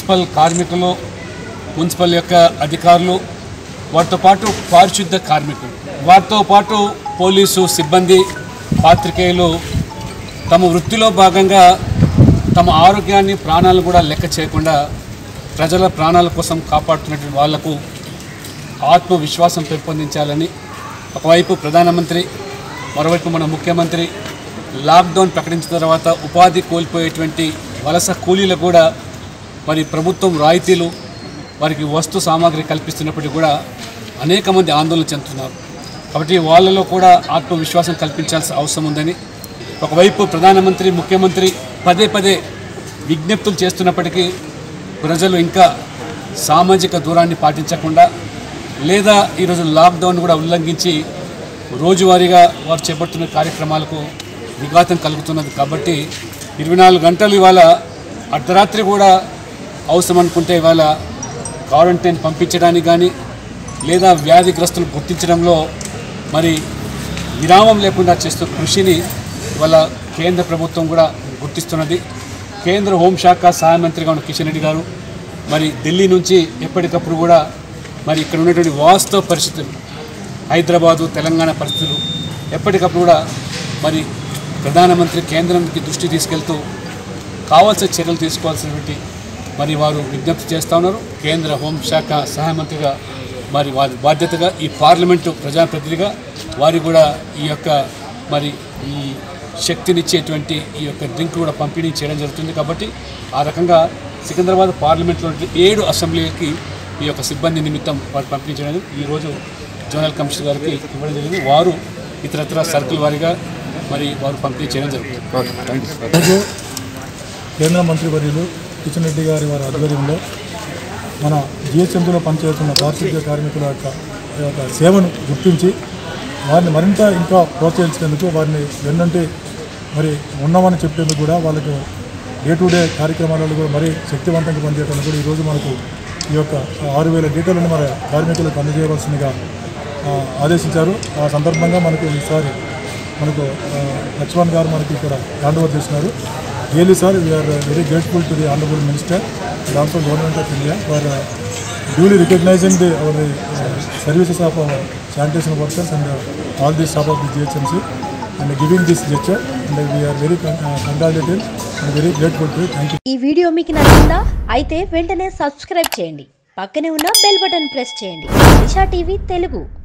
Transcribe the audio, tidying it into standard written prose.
Municipal కార్మికులు, municipal యొక్క అధికారులు, వాటితో పాటు పారిశుద్ధ కార్మికులు, వాటితో పాటు పోలీసు సిబ్బంది, పాత్రికేయులు తమ వృత్తిలో భాగంగా తమ ఆరోగ్యాన్ని, ప్రాణాలను కూడా లెక్క చేయకుండా ప్రజల ప్రాణాల కోసం కాపాడుతున్నటువంటి వాళ్లకు ఆత్మవిశ్వాసం పెంపొందించాలని ఒకవైపు ప్రధానమంత్రి, మరోవైపు మన ముఖ్యమంత్రి లాక్డౌన్ ప్రకటించిన తర్వాత ఉపాధి కోల్పోయేటువంటి వలస కూలీలకు కూడా మరి ప్రభుత్వం రాయితీలు, వారికి వస్తు సామాగ్రి కల్పిస్తున్నప్పటికీ కూడా అనేక మంది ఆందోళన చెందుతున్నారు. కాబట్టి వాళ్ళలో కూడా ఆత్మవిశ్వాసం కల్పించాల్సిన అవసరం ఉందని ఒకవైపు ప్రధానమంత్రి, ముఖ్యమంత్రి పదే పదే విజ్ఞప్తులు చేస్తున్నప్పటికీ ప్రజలు ఇంకా సామాజిక దూరాన్ని పాటించకుండా లేదా ఈరోజు లాక్డౌన్ కూడా ఉల్లంఘించి రోజువారీగా వారు చేపడుతున్న కార్యక్రమాలకు విఘాతం కలుగుతున్నది. కాబట్టి 24 గంటలు ఇవాళ అర్ధరాత్రి కూడా అవసరం అనుకుంటే ఇవాళ క్వారంటైన్ పంపించడానికి కానీ లేదా వ్యాధిగ్రస్తులు గుర్తించడంలో మరి విరామం లేకుండా చేస్తున్న కృషిని ఇవాళ కేంద్ర ప్రభుత్వం కూడా గుర్తిస్తున్నది. కేంద్ర హోంశాఖ సహాయ మంత్రిగా ఉన్న కిషన్ రెడ్డి గారు మరి ఢిల్లీ నుంచి ఎప్పటికప్పుడు కూడా మరి ఇక్కడ ఉన్నటువంటి వాస్తవ పరిస్థితులు, హైదరాబాదు, తెలంగాణ పరిస్థితులు ఎప్పటికప్పుడు కూడా మరి ప్రధానమంత్రి కేంద్రానికి దృష్టి తీసుకెళ్తూ కావాల్సిన చర్యలు తీసుకోవాల్సినటువంటి మరి వారు విజ్ఞప్తి చేస్తూ ఉన్నారు. కేంద్ర హోంశాఖ సహాయ మంత్రిగా మరి వారి బాధ్యతగా ఈ పార్లమెంటు ప్రజాప్రతినిధిగా వారి కూడా ఈ యొక్క మరి ఈ శక్తినిచ్చేటువంటి ఈ యొక్క డ్రింక్ కూడా పంపిణీ చేయడం జరుగుతుంది. కాబట్టి ఆ రకంగా సికింద్రాబాద్ పార్లమెంట్లో 7 అసెంబ్లీకి ఈ యొక్క సిబ్బంది నిమిత్తం వారు పంపిణీ చేయడం ఈరోజు జోనల్ కమిషనర్ గారికి ఇవ్వడం జరిగింది. వారు ఇతరత్ర సర్కిల్ వారీగా మరి వారు పంపిణీ చేయడం జరుగుతుంది. కేంద్ర మంత్రివర్యులు కిషన్ రెడ్డి గారి వారి ఆధ్వర్యంలో మన జిహెచ్ఎంసీలో పనిచేస్తున్న పారిశుద్ధ్య కార్మికుల యొక్క సేవను గుర్తించి వారిని మరింత ఇంకా ప్రోత్సహించేందుకు వారిని వెన్నంటి మరి ఉన్నామని చెప్పేందుకు కూడా వాళ్ళకు డే టు డే కార్యక్రమాలలో కూడా మరీ శక్తివంతంగా పనిచేయడానికి కూడా ఈరోజు మనకు ఈ యొక్క 6000 లీటర్లను మన కార్మికులకు అందజేయవలసిందిగా ఆదేశించారు. ఆ సందర్భంగా మనకు ఈసారి మనకు లక్ష్మణ్ గారు మనకి ఇక్కడ హ్యాండ్ ఓవర్ చేస్తున్నారు. Really sir, we are very grateful to the honourable minister and also government of India for duly recognizing our services of our sanitation workers and all the staff of the GHMC and giving this gesture, and we are very congratulated and very grateful to you. Thank you. ఈ video మీకు నచ్చిందా? అయితే వెంటనే subscribe చేయండి, పక్కనే ఉన్న bell button press చేయండి. Disha TV Telugu.